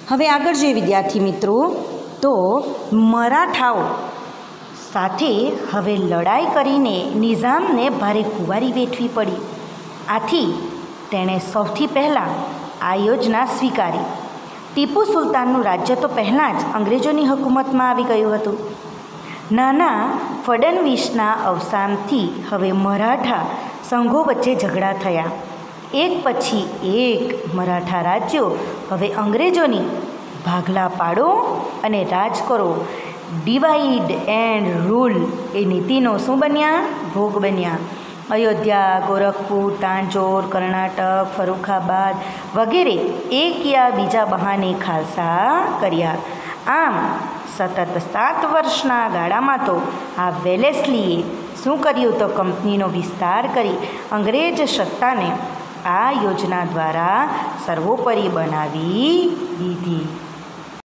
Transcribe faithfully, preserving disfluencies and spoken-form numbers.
હવે આગળ જોઈએ વિદ્યાર્થી મિત્રો, તો મરાઠાઓ સાથે હવે લડાઈ કરીને નિઝામને ભારે ખુવારી વેઠવી પડી. આથી તેણે સૌથી પહેલાં આ યોજના સ્વીકારી. ટીપુ સુલતાનનું રાજ્ય તો પહેલાં જ અંગ્રેજોની હુકુમતમાં આવી ગયું હતું. નાના ફડણવીસના અવસાનથી હવે મરાઠા સંઘો વચ્ચે ઝઘડા થયા. એક પછી એક મરાઠા રાજ્યો હવે અંગ્રેજોની ભાગલા પાડો અને રાજ કરો, ડિવાઈડ એન્ડ રૂલ એ નીતિનો શું બન્યા? ભોગ બન્યા. અયોધ્યા, ગોરખપુર, તાંજોર, કર્ણાટક, ફરુખાબાદ વગેરે એક યા બીજા બહાને ખાલસા કર્યા. આમ સતત સાત વર્ષના ગાળામાં તો આ વેલેસ્લીએ શું કર્યું? તો કંપનીનો વિસ્તાર કરી અંગ્રેજ સત્તાને આ યોજના દ્વારા સર્વોપરી બનાવી દીધી.